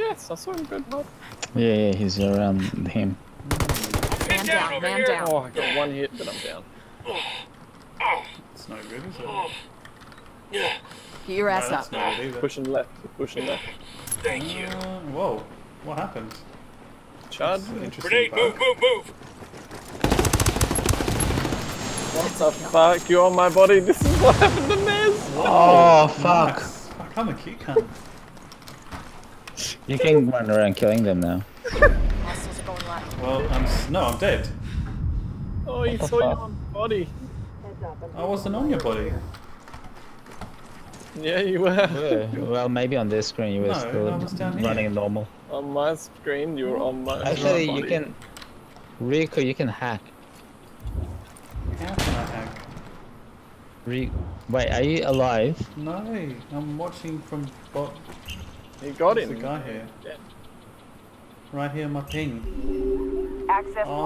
Yes, I saw him good, bud. Yeah, he's around him. Man down, man down. Oh, I got one hit, but I'm down. It's no good, is it? Get your ass That's up. not good either. Pushing left, pushing left. Whoa, what happened? Chad? Grenade, move. What the fuck? You're on my body. This is what happened to Nez. Oh, fuck. Nice. Fuck, I'm a cute cunt. You can run around killing them now. Hostiles are going left. Well, I'm dead. Oh, you saw your own body. I wasn't on your body. Yeah, you were. Yeah, well, maybe on this screen you were No, still I was down here. running normal. On my screen, you were on my Actually, body. you can... Rico, you can hack. How can I hack? Wait, are you alive? No, I'm watching from bot. You got There's him. a guy here. Yeah. Right here, my ping. Access.